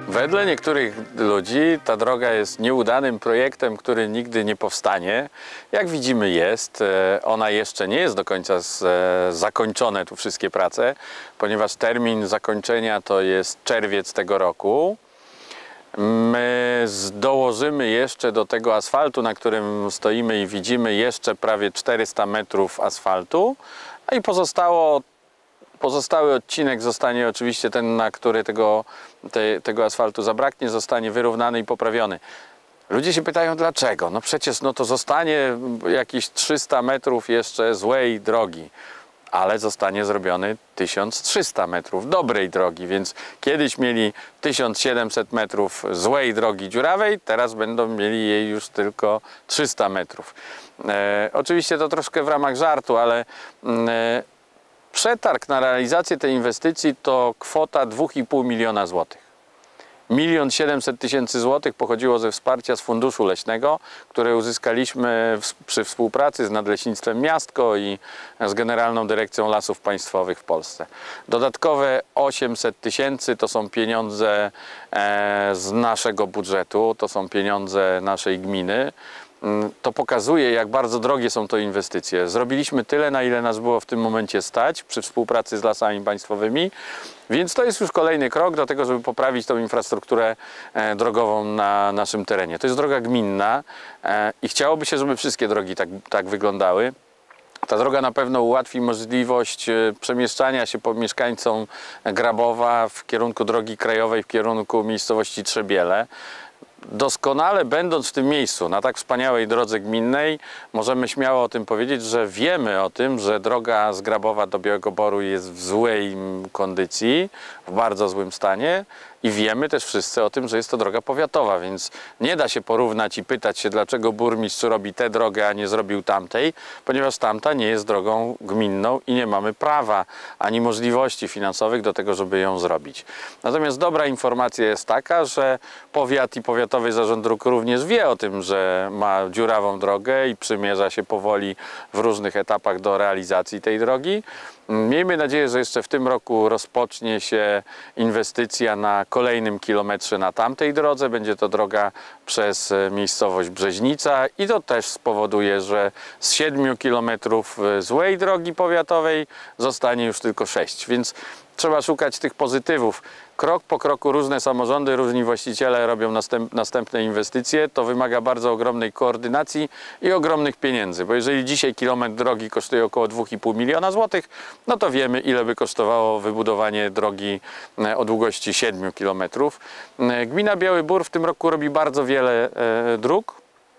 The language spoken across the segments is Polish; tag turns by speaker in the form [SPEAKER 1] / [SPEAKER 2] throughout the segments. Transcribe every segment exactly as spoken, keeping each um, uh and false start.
[SPEAKER 1] Wedle niektórych ludzi ta droga jest nieudanym projektem, który nigdy nie powstanie. Jak widzimy jest, ona jeszcze nie jest do końca zakończone, tu wszystkie prace, ponieważ termin zakończenia to jest czerwiec tego roku. My dołożymy jeszcze do tego asfaltu, na którym stoimy i widzimy, jeszcze prawie czterysta metrów asfaltu, a i pozostało Pozostały odcinek zostanie oczywiście ten, na który tego, te, tego asfaltu zabraknie, zostanie wyrównany i poprawiony. Ludzie się pytają dlaczego? No przecież no to zostanie jakieś trzysta metrów jeszcze złej drogi, ale zostanie zrobiony tysiąc trzysta metrów dobrej drogi, więc kiedyś mieli tysiąc siedemset metrów złej drogi dziurawej, teraz będą mieli jej już tylko trzysta metrów. E, oczywiście to troszkę w ramach żartu, ale e, przetarg na realizację tej inwestycji to kwota dwa i pół miliona złotych. milion siedemset tysięcy złotych pochodziło ze wsparcia z Funduszu Leśnego, które uzyskaliśmy przy współpracy z Nadleśnictwem Miastko i z Generalną Dyrekcją Lasów Państwowych w Polsce. Dodatkowe osiemset tysięcy to są pieniądze z naszego budżetu, to są pieniądze naszej gminy. To pokazuje, jak bardzo drogie są to inwestycje. Zrobiliśmy tyle, na ile nas było w tym momencie stać przy współpracy z Lasami Państwowymi, więc to jest już kolejny krok do tego, żeby poprawić tą infrastrukturę drogową na naszym terenie. To jest droga gminna i chciałoby się, żeby wszystkie drogi tak, tak wyglądały. Ta droga na pewno ułatwi możliwość przemieszczania się po mieszkańcom Grabowa w kierunku drogi krajowej, w kierunku miejscowości Trzebiele. Doskonale będąc w tym miejscu, na tak wspaniałej drodze gminnej, możemy śmiało o tym powiedzieć, że wiemy o tym, że droga z Grabowa do Białego Boru jest w złej kondycji, w bardzo złym stanie i wiemy też wszyscy o tym, że jest to droga powiatowa, więc nie da się porównać i pytać się, dlaczego burmistrz robi tę drogę, a nie zrobił tamtej, ponieważ tamta nie jest drogą gminną i nie mamy prawa ani możliwości finansowych do tego, żeby ją zrobić. Natomiast dobra informacja jest taka, że powiat i Powiatowy Zarząd Dróg również wie o tym, że ma dziurawą drogę i przymierza się powoli w różnych etapach do realizacji tej drogi. Miejmy nadzieję, że jeszcze w tym roku rozpocznie się inwestycja na kolejnym kilometrze na tamtej drodze. Będzie to droga przez miejscowość Brzeźnica i to też spowoduje, że z siedmiu kilometrów złej drogi powiatowej zostanie już tylko sześć, więc trzeba szukać tych pozytywów. Krok po kroku różne samorządy, różni właściciele robią następ, następne inwestycje. To wymaga bardzo ogromnej koordynacji i ogromnych pieniędzy, bo jeżeli dzisiaj kilometr drogi kosztuje około dwa i pół miliona złotych, no to wiemy, ile by kosztowało wybudowanie drogi o długości siedmiu kilometrów. Gmina Biały Bór w tym roku robi bardzo wiele e, dróg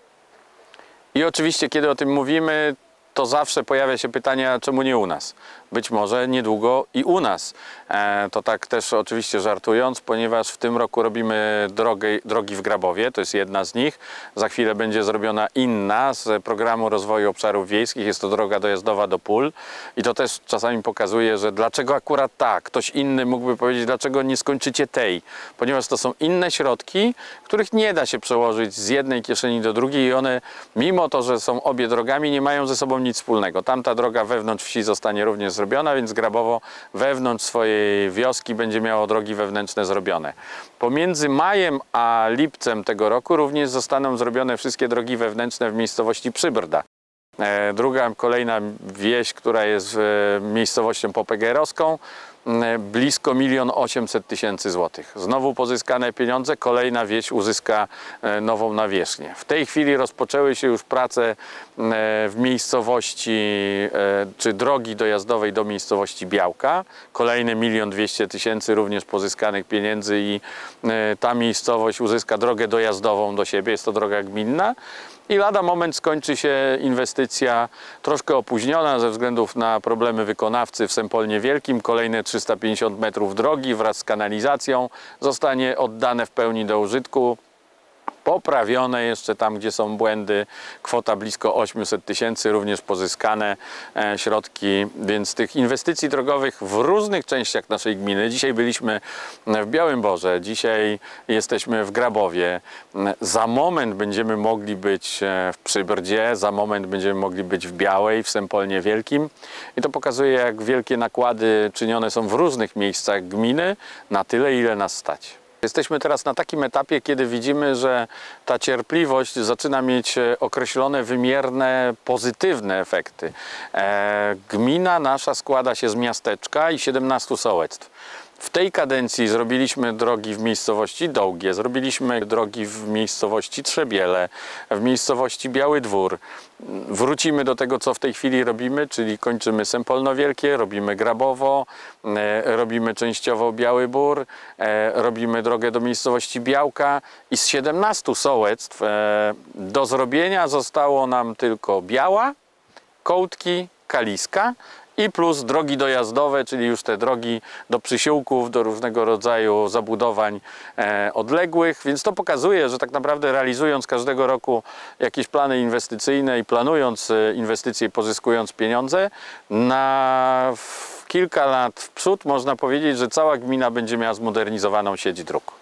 [SPEAKER 1] i oczywiście, kiedy o tym mówimy, to zawsze pojawia się pytanie, czemu nie u nas? Być może niedługo i u nas. E, to tak też oczywiście żartując, ponieważ w tym roku robimy drogę, drogi w Grabowie, to jest jedna z nich. Za chwilę będzie zrobiona inna z Programu Rozwoju Obszarów Wiejskich. Jest to droga dojazdowa do pól i to też czasami pokazuje, że dlaczego akurat tak. Ktoś inny mógłby powiedzieć, dlaczego nie skończycie tej. Ponieważ to są inne środki, których nie da się przełożyć z jednej kieszeni do drugiej i one, mimo to, że są obie drogami, nie mają ze sobą nic wspólnego. Tamta droga wewnątrz wsi zostanie również zrobiona, więc Grabowo wewnątrz swojej wioski będzie miało drogi wewnętrzne zrobione. Pomiędzy majem a lipcem tego roku również zostaną zrobione wszystkie drogi wewnętrzne w miejscowości Przybrda. E, druga, kolejna wieś, która jest e, miejscowością popegeerowską, e, blisko milion osiemset tysięcy złotych. Znowu pozyskane pieniądze, kolejna wieś uzyska e, nową nawierzchnię. W tej chwili rozpoczęły się już prace e, w miejscowości, e, czy drogi dojazdowej do miejscowości Białka. Kolejne milion dwieście tysięcy również pozyskanych pieniędzy i e, ta miejscowość uzyska drogę dojazdową do siebie, jest to droga gminna. I lada moment skończy się inwestycja troszkę opóźniona ze względów na problemy wykonawcy w Sępolnie Wielkim. Kolejne trzysta pięćdziesiąt metrów drogi wraz z kanalizacją zostanie oddane w pełni do użytku. Poprawione jeszcze tam, gdzie są błędy, kwota blisko osiemset tysięcy, również pozyskane e, środki, więc tych inwestycji drogowych w różnych częściach naszej gminy. Dzisiaj byliśmy w Białym Borze, dzisiaj jesteśmy w Grabowie, za moment będziemy mogli być w Przybrdzie, za moment będziemy mogli być w Białej, w Sępolnie Wielkim i to pokazuje, jak wielkie nakłady czynione są w różnych miejscach gminy na tyle, ile nas stać. Jesteśmy teraz na takim etapie, kiedy widzimy, że ta cierpliwość zaczyna mieć określone wymierne, pozytywne efekty. E, gmina nasza składa się z miasteczka i siedemnastu sołectw. W tej kadencji zrobiliśmy drogi w miejscowości Dołgie, zrobiliśmy drogi w miejscowości Trzebiele, w miejscowości Biały Dwór. Wrócimy do tego, co w tej chwili robimy, czyli kończymy Sępolno Wielkie, robimy Grabowo, e, robimy częściowo Biały Bór, e, robimy drogę do miejscowości Białka i z siedemnastu sołectw e, do zrobienia zostało nam tylko Biała, Kołtki, Kaliska i plus drogi dojazdowe, czyli już te drogi do przysiłków, do różnego rodzaju zabudowań e, odległych, więc to pokazuje, że tak naprawdę realizując każdego roku jakieś plany inwestycyjne i planując e, inwestycje, pozyskując pieniądze, na kilka lat w przód można powiedzieć, że cała gmina będzie miała zmodernizowaną sieć dróg.